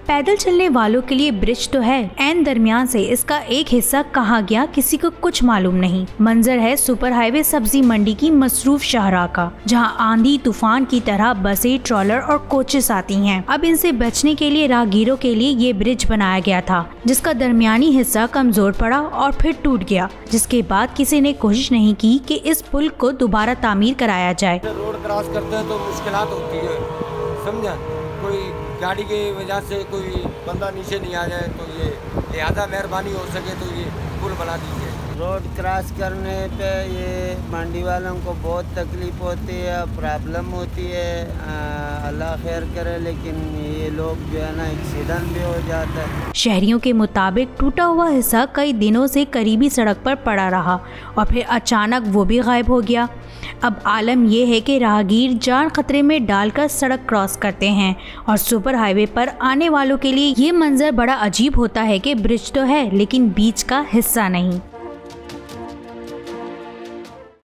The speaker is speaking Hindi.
पैदल चलने वालों के लिए ब्रिज तो है, एन दरमियान से इसका एक हिस्सा कहाँ गया किसी को कुछ मालूम नहीं। मंजर है सुपर हाईवे सब्जी मंडी की मसरूफ शाहराह का, जहाँ आंधी तूफान की तरह बसें, ट्रॉलर और कोचेस आती हैं। अब इनसे बचने के लिए राहगीरों के लिए ये ब्रिज बनाया गया था, जिसका दरमियानी हिस्सा कमजोर पड़ा और फिर टूट गया, जिसके बाद किसी ने कोशिश नहीं की कि इस पुल को दोबारा तामीर कराया जाए। रोड क्रॉस करते हैं तो मुश्किलात होती है, समझा। कोई गाड़ी की वजह से कोई बंदा नीचे नहीं आ जाए तो ये लिहाजा मेहरबानी हो सके तो ये पुल बना दीजिए। रोड क्रॉस करने पे ये मंडी वालों को बहुत तकलीफ होती है, प्रॉब्लम होती है। अल्लाह खैर करे, लेकिन ये लोग जो है ना एक्सीडेंट भी हो जाता है। शहरियों के मुताबिक टूटा हुआ हिस्सा कई दिनों से करीबी सड़क पर पड़ा रहा और फिर अचानक वो भी गायब हो गया। अब आलम यह है कि राहगीर जान खतरे में डालकर सड़क क्रॉस करते हैं और सुपर हाईवे पर आने वालों के लिए ये मंजर बड़ा अजीब होता है कि ब्रिज तो है लेकिन बीच का हिस्सा नहीं।